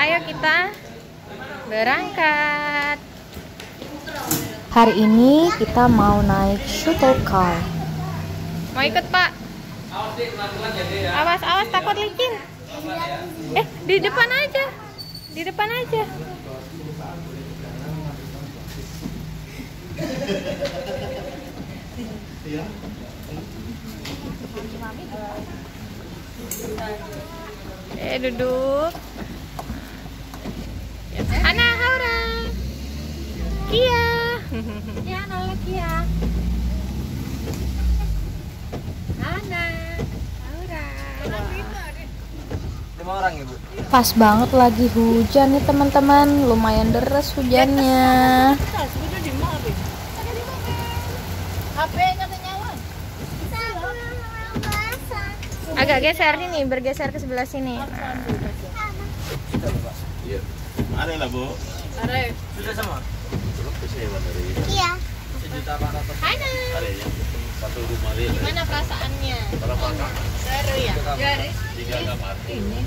Ayo kita berangkat. Hari ini kita mau naik shuttle car. Mau ikut, Pak? Awas, awas, takut licin. Di depan aja. Di depan aja. Duduk. Ana, Haura. Kia. Ya, nolak Kia. Ana, Haura. Orang, Ibu. Pas banget lagi hujan nih teman-teman, lumayan deras hujannya. Agak geser ini, bergeser ke sebelah sini. Iya. Ada lah, Bu. Ada. Sudah sama. Belum bisa ya, dari. Iya. Sejuta 400. Ada. Ada ya. Satu rumah real. Gimana perasaannya? Berapa kak? Seru ya? Garis. 3 kamar. Ini.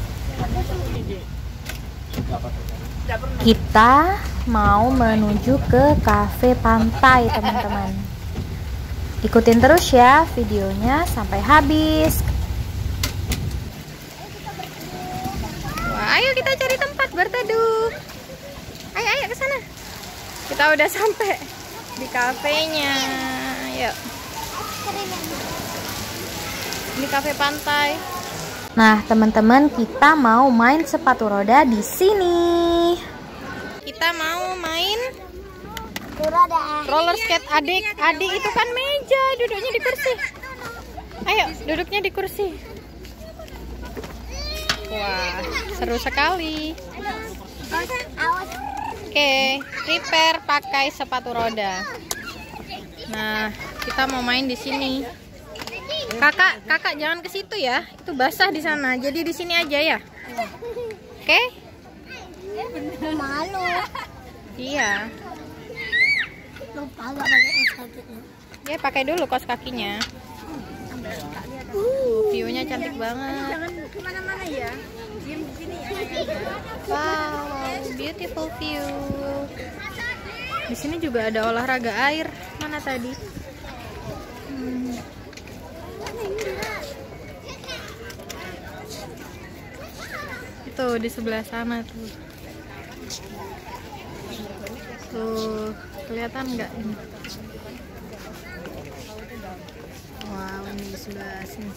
Kita mau menuju ke kafe pantai teman-teman. Ikutin terus ya videonya sampai habis. Wah, ayo kita cari tempat berteduh. Ayo, ayo ke sana. Kita udah sampai di kafenya. Yuk. Ini kafe pantai. Nah, teman-teman, kita mau main sepatu roda di sini. Kita mau main roller skate. Adik itu kan meja, duduknya di kursi. Ayo, duduknya di kursi. Wah, seru sekali. Oke, prepare pakai sepatu roda. Nah, kita mau main di sini. Kakak jangan ke situ ya. Itu basah di sana. Jadi di sini aja ya. Oke? Malu. Iya. Lupa nggak pakai kaos kakinya. Ya, pakai dulu kaos kakinya. View-nya cantik banget. Jangan kemana-mana ya. Diam di sini ya. Wow, beautiful view. Di sini juga ada olahraga air. Mana tadi? Tuh di sebelah sana tuh. Tuh, kelihatan nggak ini? Wow, ini di sebelah sini.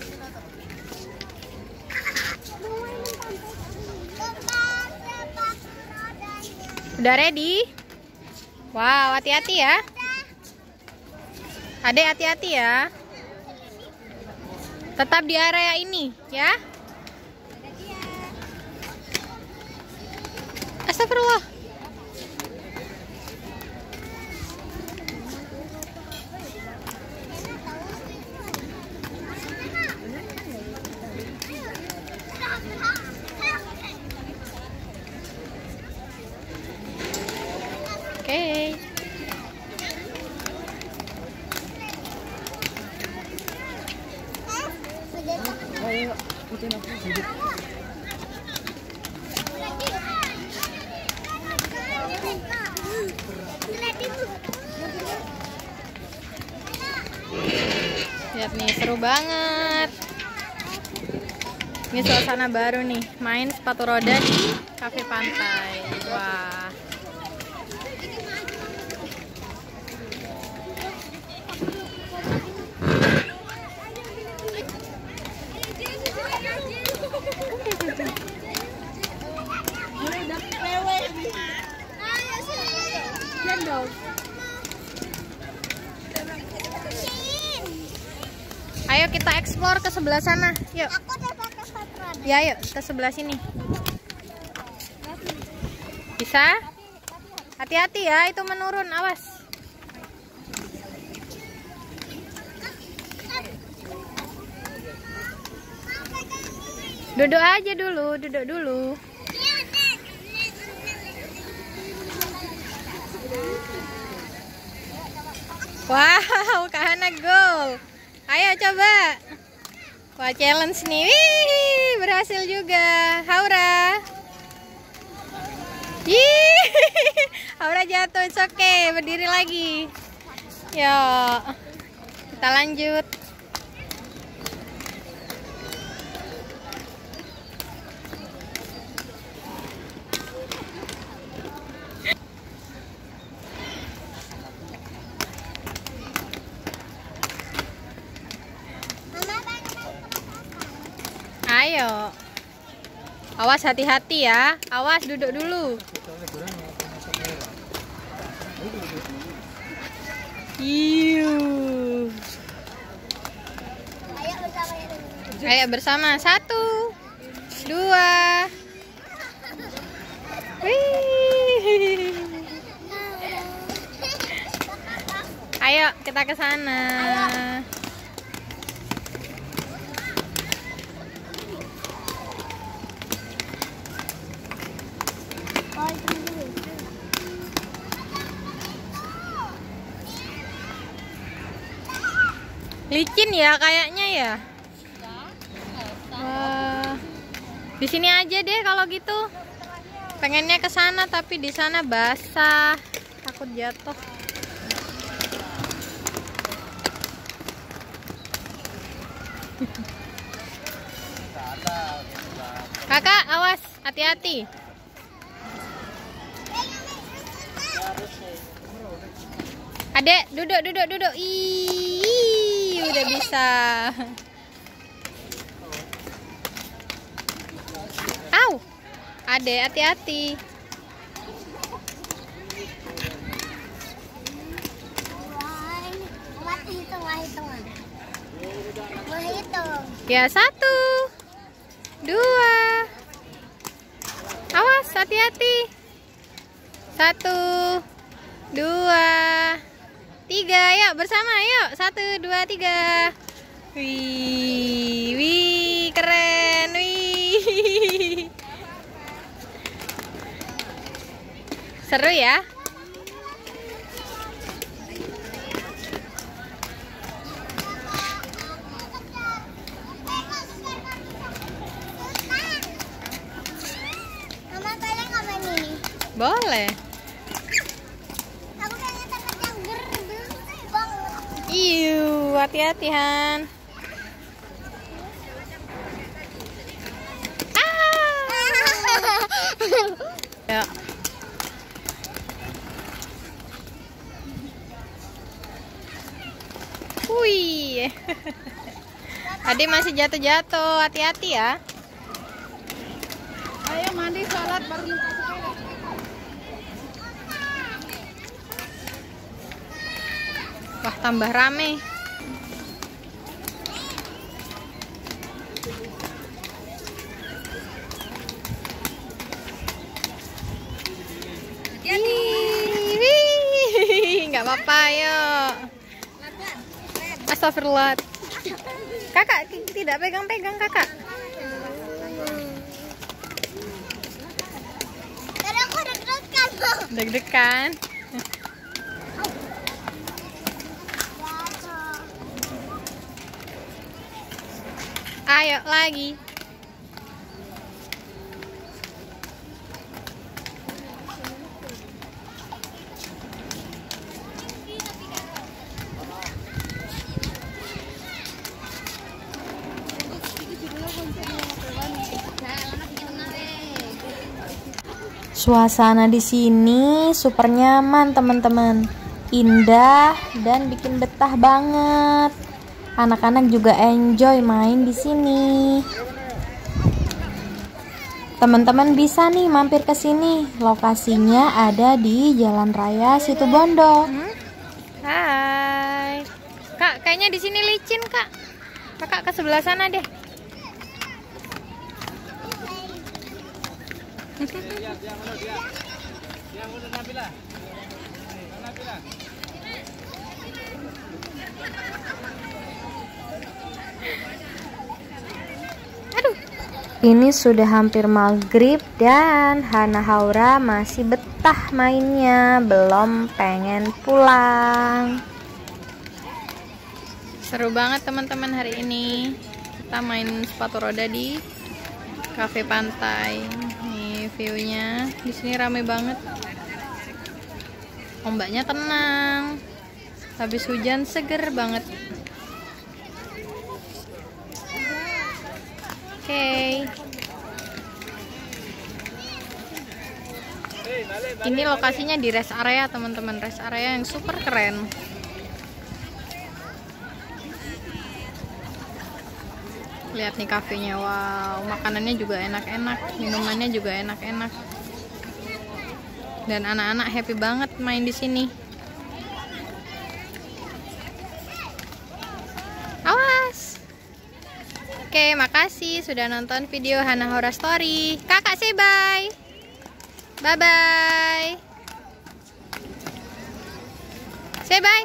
Udah ready? Wow, hati-hati ya. Adek, hati-hati ya. Tetap di area ini ya. Astagfirullah. Oke. Lihat nih, seru banget. Ini suasana baru nih, main sepatu roda di kafe pantai. Wah. Ayo kita explore ke sebelah sana. Yuk. Aku udah pakai sepatu roda. Ya, yuk ke sebelah sini. Bisa? Hati-hati ya, itu menurun, awas. Duduk aja dulu, duduk dulu. Wow, Kak Hana goal. Ayo coba. Wah, challenge nih. Wih, berhasil juga. Haura. Aura jatuh, it's okay. Berdiri lagi. Yuk, kita lanjut. Ayo. Awas, hati-hati ya. Awas, duduk dulu. Ayo bersama. 1, 2. Wih. Ayo kita ke sana. Licin ya kayaknya ya. Wah. Di sini aja deh kalau gitu. Pengennya ke sana tapi di sana basah. Takut jatuh. Kakak, awas, hati-hati. Adek, duduk. Ih, udah bisa. Au, adek, hati-hati. Ya, 1, 2. Awas, hati-hati. 1, 2, 3. Yuk bersama, yuk. 1, 2, 3. Wih, keren. Wih. Seru ya. Boleh. Aku pengen tempat yang gerbang. Iu, hati-hati Han. Ya. Wih. Tadi masih jatuh-jatuh, hati-hati ya. Ayo mandi, sholat, baru minta sepeda. Wah, tambah rame. Nggak apa-apa, yuk. Astagfirullah. Kakak tidak pegang-pegang, kakak. Karena aku deg-degan. Deg-degan. Ayo lagi. Suasana di sini super nyaman, teman-teman. Indah dan bikin betah banget. Anak-anak juga enjoy main di sini. Teman-teman bisa nih mampir ke sini. Lokasinya ada di Jalan Raya Situbondo. Hai. Kak, kayaknya di sini licin, Kak. Kakak ke sebelah sana deh. Aduh. Ini sudah hampir maghrib dan Hana Haura masih betah mainnya, belum pengen pulang. Seru banget teman-teman hari ini. Kita main sepatu roda di cafe pantai. Nih view-nya. Di sini rame banget. Ombaknya tenang. Habis hujan seger banget. Oke. Ini lokasinya di rest area, teman-teman. Rest area yang super keren. Lihat nih kafenya. Wow, makanannya juga enak-enak, minumannya juga enak-enak. Dan anak-anak happy banget main di sini. Awas. Oke, makasih sudah nonton video Hana Horror Story. Kakak say bye. Bye bye. Say bye.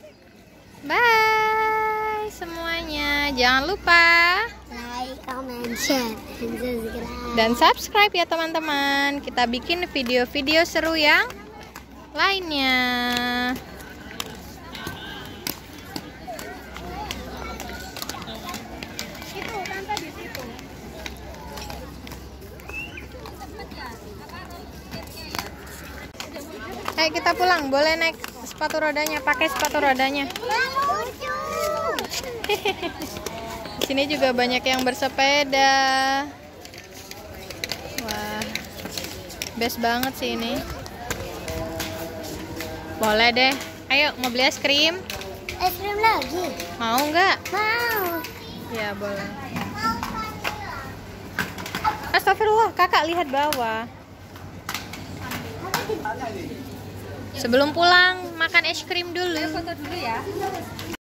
Bye semuanya. Jangan lupa Like, comment, share, and subscribe. dan subscribe ya teman-teman. Kita bikin video-video seru yang lainnya. Ayo kita pulang, boleh naik sepatu rodanya, pakai sepatu rodanya. Di sini juga banyak yang bersepeda. Wah, best banget sih ini. Boleh deh. Ayo, mau beli es krim? Es krim lagi? Mau nggak? Mau. Ya, boleh. Astagfirullah, kakak lihat bawah. Sebelum pulang, makan es krim dulu. Foto dulu ya.